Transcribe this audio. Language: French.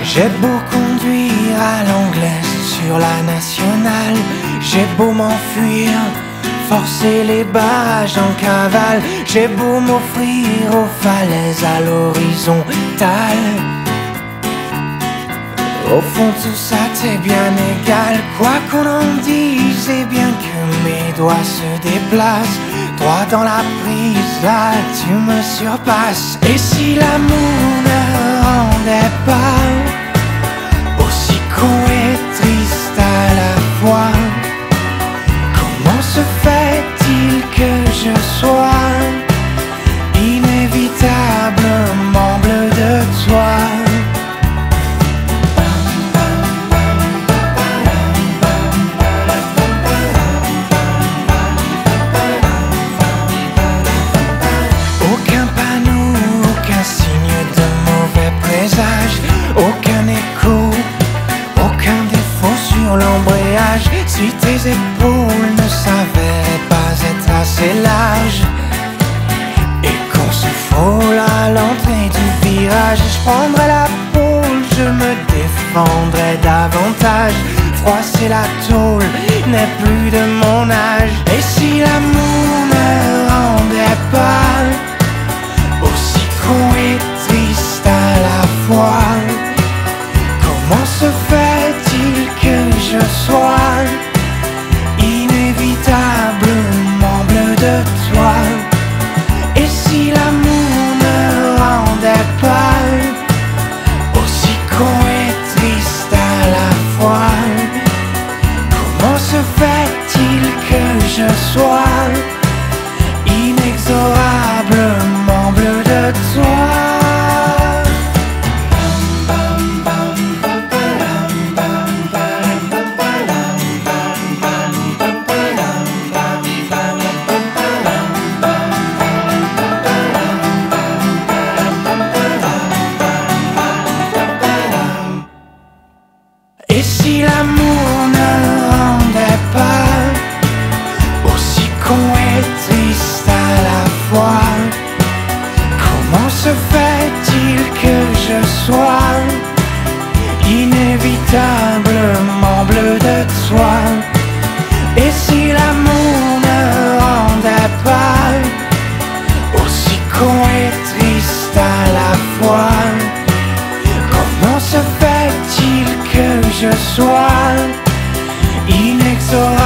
J'ai beau conduire à l'anglaise sur la nationale, j'ai beau m'enfuir, forcer les barrages en cavale, j'ai beau m'offrir aux falaises à l'horizontale. Au fond tout ça t'est bien égal, quoi qu'on en dise, et bien que mes doigts se déplacent droit dans la prise, là tu me surpasses. Et si l'amour ne rendait pas aussi con et triste à la fois, comment se fait-il que je sois inévitablement bleu de toi? Aucun panneau, aucun signe de mauvais présage, aucun écho, aucun défaut sur l'embrayage. Si tes épaules ne s'avéraient pas être assez larges et qu'on se frôle à l'entrée du virage, je prendrais la pôle, je me défendrais davantage. Froisser la tôle n'est plus de mon âge. Et si l'amour ne rendait pas aussi con et triste à la fois, comment se fait-il que je sois inévitablement bleu de toi? Et si l'amour ne rendait pas aussi con et triste à la fois, comment se fait-il que je sois inexorablement bleu de toi? Et si l'amour ne rendait pas aussi con et triste à la fois, comment se fait-il que je sois inévitablement bleu de toi? Et si l'amour ne rendait pas aussi con et triste à la fois, comment se fait-il que je sois inexorable?